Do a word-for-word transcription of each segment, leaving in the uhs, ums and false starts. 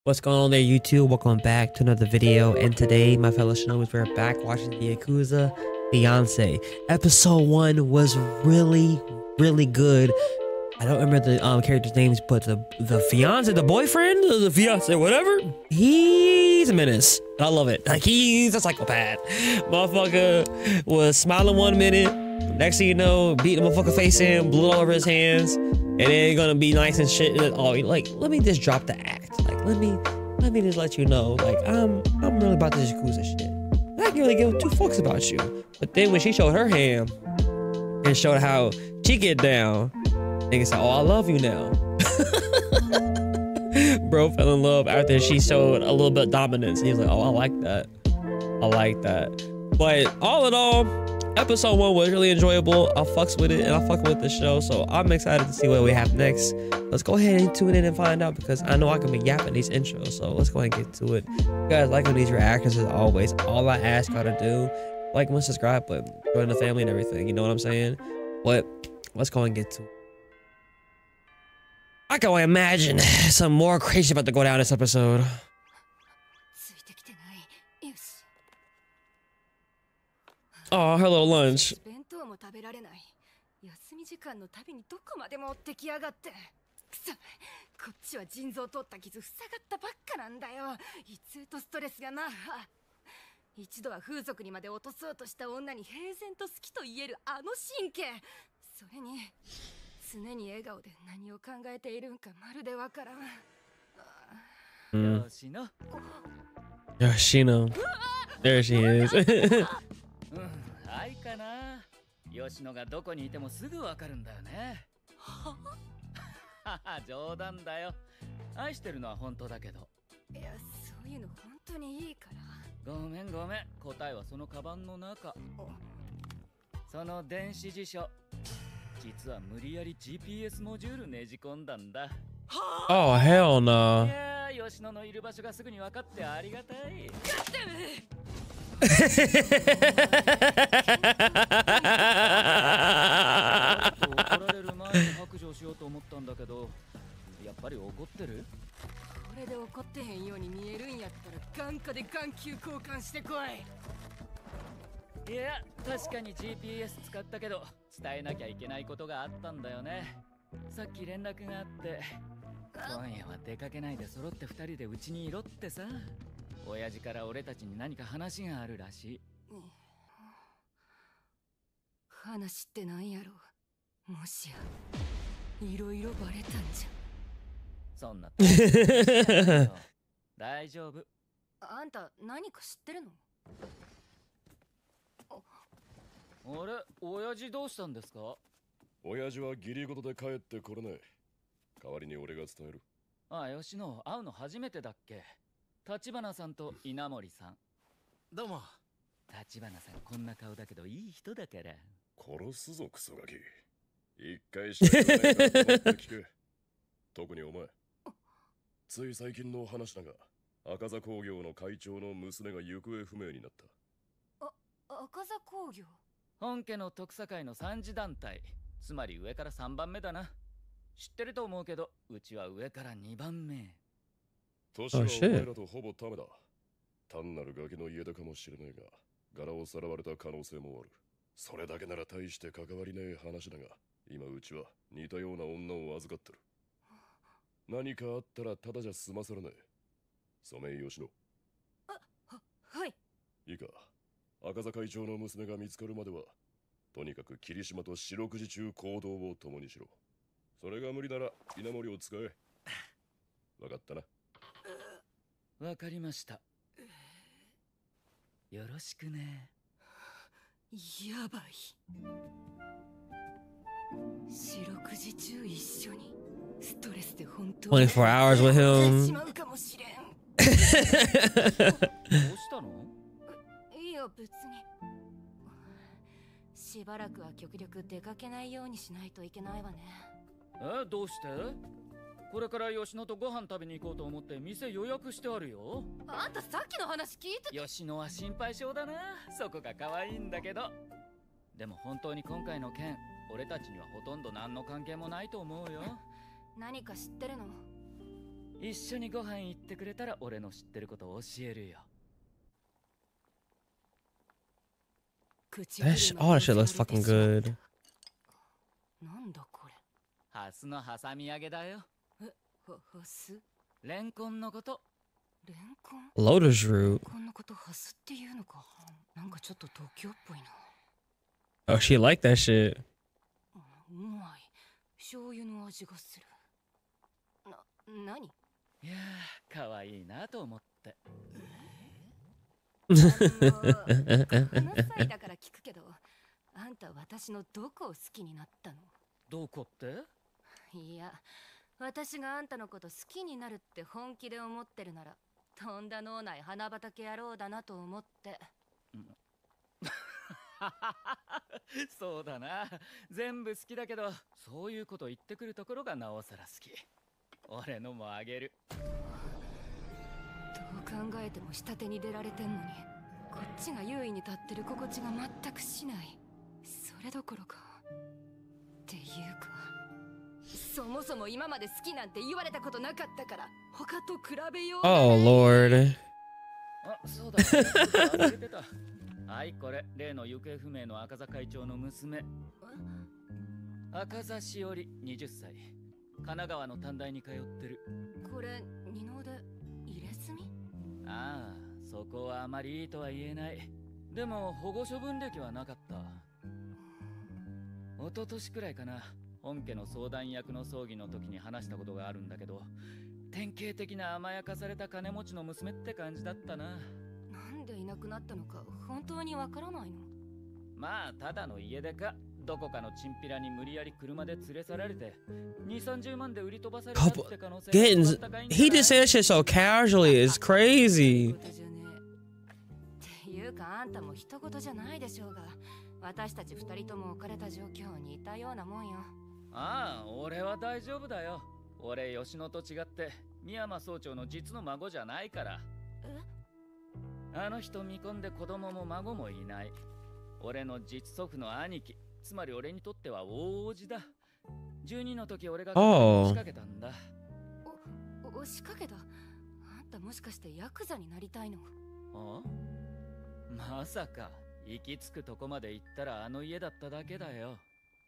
What's going on there, YouTube? Welcome back to another video. And today, my fellow Shinomis, we're back watching the Yakuza Fiance. Episode one was really, really good. I don't remember the um, characters' names, but the the fiance, the boyfriend, the fiance, whatever, he's a menace. I love it. Like, he's a psychopath. Motherfucker was smiling one minute, next thing you know, beating the motherfucker face in, blood all over his hands, and then gonna be nice and shit. Oh, like, let me just drop the act. Like, let me, let me just let you know, like, I'm, I'm really about this Yakuza shit. I can really give two fucks about you. But then when she showed her hand and showed how she get down, nigga said, oh, I love you now. Bro fell in love after she showed a little bit of dominance. He was like, oh, I like that. I like that. But all in all, episode one was really enjoyable. I fucks with it and I fuck with the show. So I'm excited to see what we have next. Let's go ahead and tune in and find out, because I know I can be yapping these intros. So let's go ahead and get to it. You guys liking these reactions as always. All I ask y'all to do, like and subscribe, but join the family and everything. You know what I'm saying? But let's go ahead and get to it. I can only imagine some more crazy about to go down this episode. Oh, her little lunch. Mm. Yoshino. There she is. はいかな。吉野がどこにいてもすぐわかるんだよね。はは冗談だよ。愛してるのは本当だけど。いや、そういうの本当にいいから。ごめんごめん。答えはそのカバンの中。その電子辞書。実は無理やり ジーピーエス モジュールねじ込んだんだ。 Oh, hell no. いや、吉野のいる場所がすぐに分かってありがたい。怒られる前に白状しようと思ったんだけど、やっぱり怒ってる？これで怒ってへんように見えるんやったら眼科で眼球交換してこい。いや、確かに ジーピーエス 使ったけど伝えなきゃいけないことがあったんだよね。さっき連絡があって、今夜は出かけないで揃ってふたりでうちにいろってさ。親父から俺たちに何か話があるらしい。話ってなんやろ。もしやいろいろバレたんじゃ。そんな大丈夫。あんた何か知ってるの？あれ、親父どうしたんですか？ 親父は義理事で帰ってこれない。代わりに俺が伝える。 ああ、吉野、会うの初めてだっけ？立花さんと稲森さん。どうも。立花さんこんな顔だけどいい人だから。 殺すぞクソガキ。一回しか言わないから黙って聞け。特にお前。つい最近の話だが、赤座工業の会長の娘が行方不明になった。 あ、赤座工業？本家の特査会の三次団体。つまり上から三番目だな。知ってると思うけど、うちは上から二番目。 年はお前らとほぼためだ。単なるガキの家だかもしれないが、柄をさらわれた可能性もある。それだけなら大して関わりねえ話だが、今うちは似たような女を預かってる。何かあったらただじゃ済ませらねえ。ソメイヨシノ。 あ、は、はい。 いいか、赤座会長の娘が見つかるまでは、とにかく霧島と四六時中行動を共にしろ。それが無理なら稲森を使え。わかったな。わかりました。よろしくね。 やばい。四六時中一緒にストレスで本当に twenty-four hours with him. しまうかもしれん。どうしたの？いや別に。しばらくは極力出かけないようにしないといけないわね。え、どうして？これから吉野とご飯食べに行こうと思って店予約してあるよ。あんたさっきの話聞いて。吉野は心配性だな。そこが可愛いんだけど。でも本当に今回の件、俺たちにはほとんど何の関係もないと思うよ。何か知ってるの？ 一緒にご飯行ってくれたら俺の知ってることを教えるよ。 That sh all that shit looks fucking good. なんだこれ。ハスの挟み揚げだよ。え、は、ハス？レンコンのこと。レンコン？ Lotus root. こんなことハスっていうのか。なんかちょっと東京っぽいな。 Oh, she liked that shit. うまい。醤油の味がする。な、何？いやー、可愛いなと思って。この際だから聞くけど、あんた私のどこを好きになったの？どこって？いや、私があんたのこと好きになるって本気で思ってるなら、とんだ脳内花畑野郎だなと思って。そうだな、全部好きだけど、そういうこと言ってくるところがなおさら好き。俺のもあげる。どう考えても下手に出られてんのに、こっちが優位に立ってる心地が全くしない。それどころか、っていうか、そもそも今まで好きなんて言われたことなかったから、他と比べよう。 Oh Lord. あ、そうだ、忘れてた。はい、これ例の行方不明の赤座会長の娘、赤座しおり、にじゅっさい、神奈川の短大に通ってる。これ二の腕入れ墨？ああ、そこはあまりいいとは言えない。でも保護処分歴はなかった。一昨年くらいかな、本家の相談役の葬儀の時に話したことがあるんだけど、典型的な甘やかされた金持ちの娘って感じだったな。なんでいなくなったのか本当にわからないの？まあただの家出か、どこかのチンピラに無理やり車で連れ去られてに、さんじゅうまんで売り飛ばされたって可能性が高いんじゃない？ He just said that shit so casually. It's crazy. っていうか、あんたも人事じゃないでしょうが、私たち二人とも置かれた状況に似たようなもんよ。ああ、俺は大丈夫だよ。俺吉野と違って深山総長の実の孫じゃないから。え？あの人見込んで子供も孫もいない。俺の実祖父の兄貴、つまり俺にとっては大叔父だ。じゅうにの時俺が押しかけたんだ。お、押しかけた？あんたもしかしてヤクザになりたいの？あ？まさか、行き着くとこまで行ったらあの家だっただけだよ。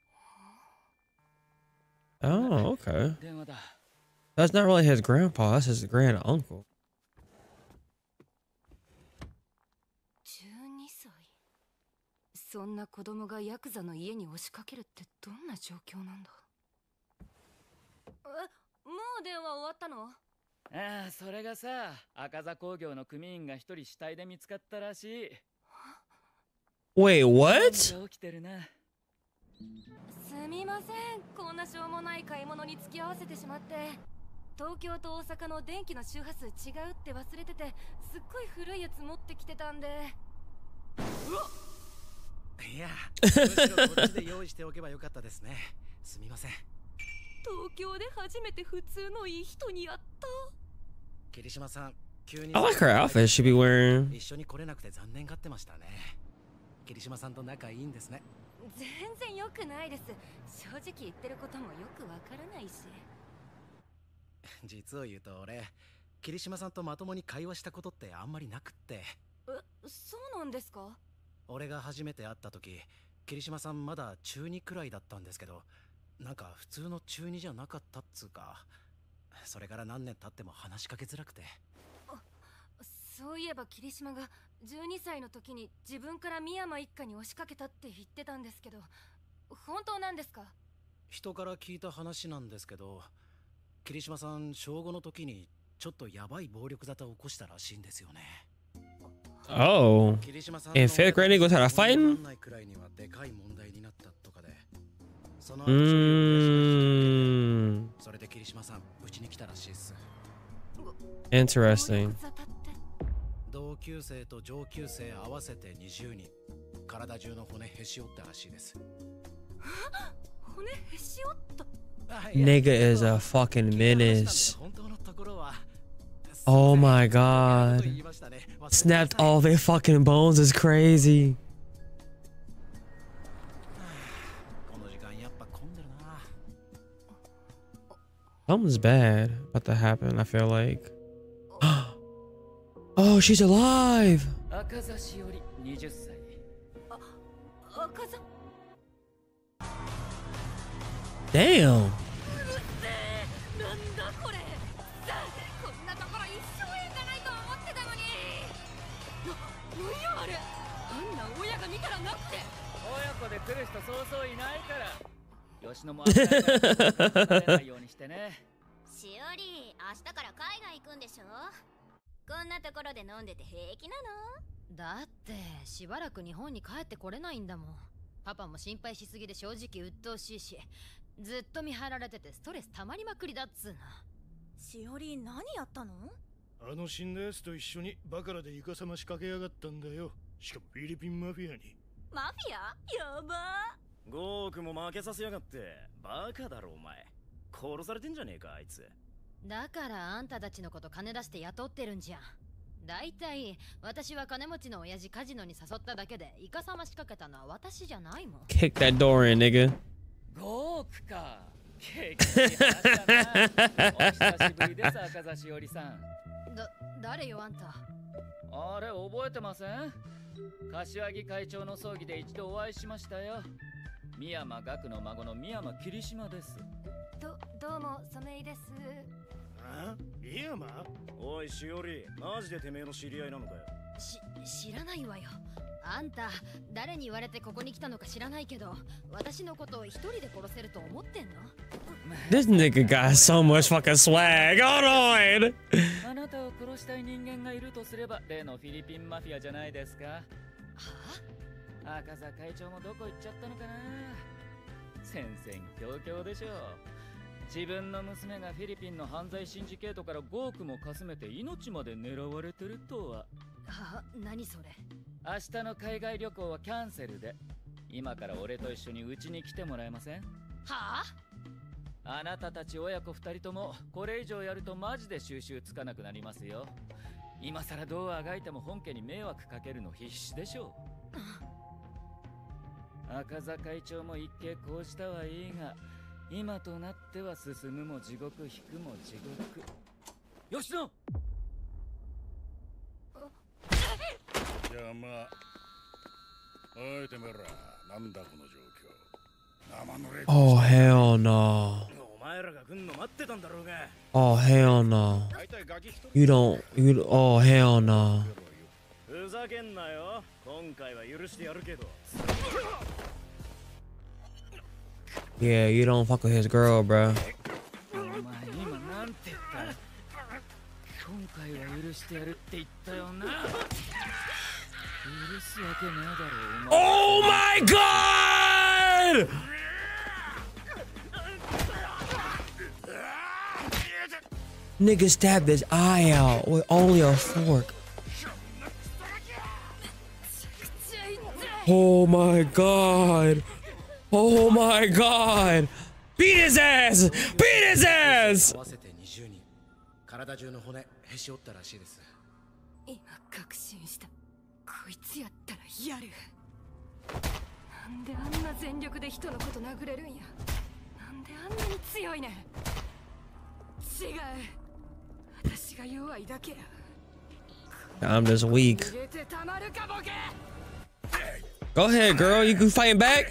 Oh, okay. 電話だ。 That's not really his grandpa, that's his grand uncle. じゅうにさい。そんな子供がヤクザの家に押しかけるってどんな状況なんだ？え、もう電話終わったの？ああ、それがさ、赤座工業の組員が一人死体で見つかったらしい。 Wait, what? 起きてるな。すみません、こんなしょうもない買い物に付き合わせてしまって。東京と大阪の電気の周波数違うって忘れてて、すっごい古いやつ持ってきてたんで。うわっ、いや、むしろこっちで用意しておけばよかったですね。すみません。東京で初めて普通のいい人に会った。桐島さん、急に I like her outfit she be wearing. 一緒に来れなくて残念がってましたね。桐島さんと仲いいんですね。全然良くないです。正直言ってることもよくわからないし。実を言うと俺、桐島さんとまともに会話したことってあんまりなくって。え、そうなんですか？俺が初めて会った時、桐島さんまだ中にくらいだったんですけど、なんか普通の中にじゃなかったっつうか、それから何年経っても話しかけづらくて。あ、そういえば桐島がじゅうにさいの時に自分から深山一家に押しかけたって言ってたんですけど、本当なんですか？人から聞いた話なんですけど、桐島さん小ごの時にちょっとヤバい暴力沙汰を起こしたらしいんですよね。 Oh. In fifth grade, he goes out fighting? Mm. Interesting. 同級生と上級生合わせてにじゅうにん、体中の骨へし折ったらしいです。骨へし折った？ Nigga is a fucking menace. Oh my god. Snapped all their fucking bones is crazy. Something's bad about to happen, I feel like. Oh, she's alive! Damn! Kick that door in, nigga. This nigga got so much fucking swag. Hold on. Oh, hell no. Oh, hell no. You don't, you, oh, hell no. Yeah, you don't fuck with his girl, bro. Oh my god! Nigga stabbed his eye out with only a fork. Oh my god. Oh my god. Beat his ass! Beat his ass! I'm just weak. Go ahead, girl. You can fight back.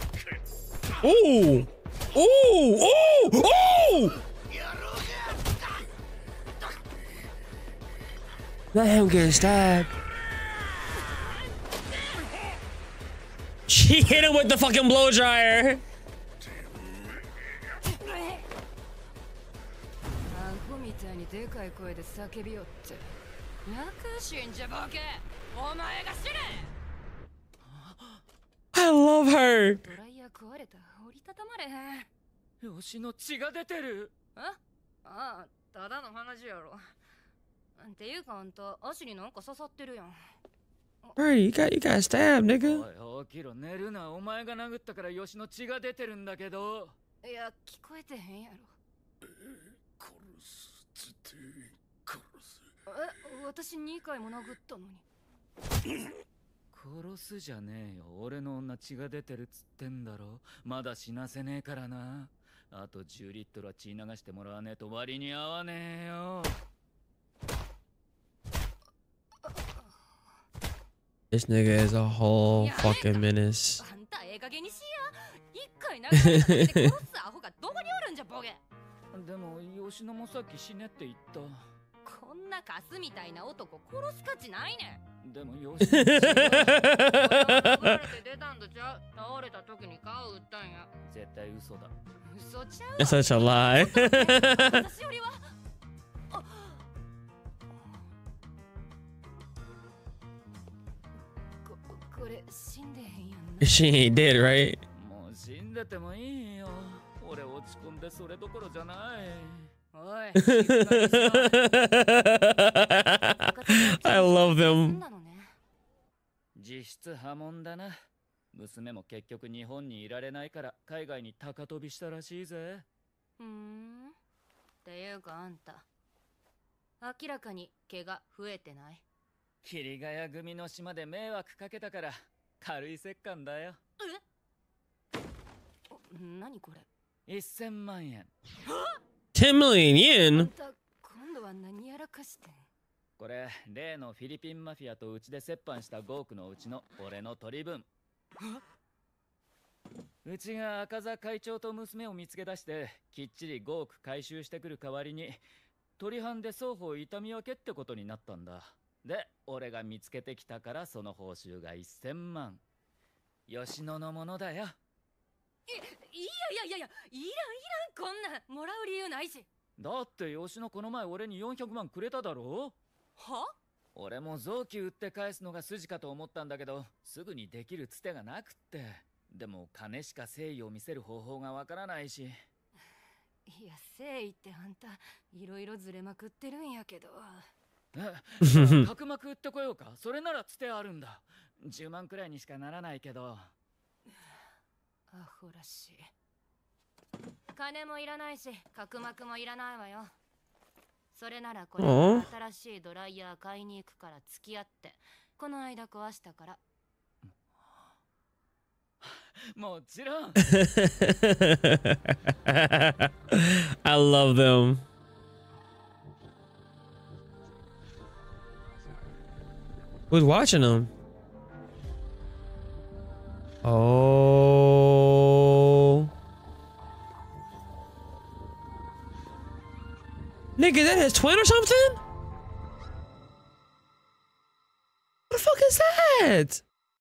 Ooh. Ooh. Ooh. Ooh. Let him get stabbed. She hit him with the fucking blow dryer. I love her. Bro, you got you got stabbed, nigga. あとじゅうリットルは血流してもらわねえと割に合わねえよ。 This nigga is a whole fucking menace. あんたええ加減にしや。一回殴られただけで殺すアホがどこにおるんじゃボケ。 でも吉野もさっき死ねって言った。 こんなカスみたいな男殺す価値ないねん。 でも吉野殴られて出たんだじゃ。倒れた時に顔打ったんや。 絶対嘘だ。 嘘ちゃうわ。 That's such a lie. 私よりはあここれ死んでへんやんな。 She ain't dead, right? もう死んでてもいいよ。俺落ち込んでそれどころじゃない。 おいしっかりしろ。 I love them. 実質破門だな。娘も結局日本にいられないから海外に高飛びしたらしいぜ。 ふーん。っていうかあんた明らかに毛が増えてない？ 霧ヶ谷組の島で迷惑かけたから軽い折感だよ。 え？何これ？ せんまんえん。 ten million あん yen? た今度は何やらかしてん？ これ例のフィリピンマフィアとうちで折半したごおくのうちの俺の取り分。うちが赤座会長と娘を見つけ出してきっちりごおく回収してくる代わりに取り半で双方痛み分けってことになったんだ。で俺が見つけてきたからその報酬がせんまん。吉野のものだよ。 いいやいやいやいや、いらんいらん、こんなんもらう理由ないし。 だって吉野この前俺によんひゃくまんくれただろ。 は？ 俺も臓器売って返すのが筋かと思ったんだけどすぐにできるつてがなくって。でも金しか誠意を見せる方法がわからないし。 いや誠意ってあんたいろいろずれまくってるんやけど。 え角膜売ってこようか。それならつてあるんだ。じゅうまんくらいにしかならないけど。 アホらしい。金もいらないし角膜もいらないわよ。それならこれから新しいドライヤー買いに行くから付き合って。この間壊したから。 もちろん。 I love them. Who's watching them? Oh. Nigga, that his twin or something? What the fuck is that?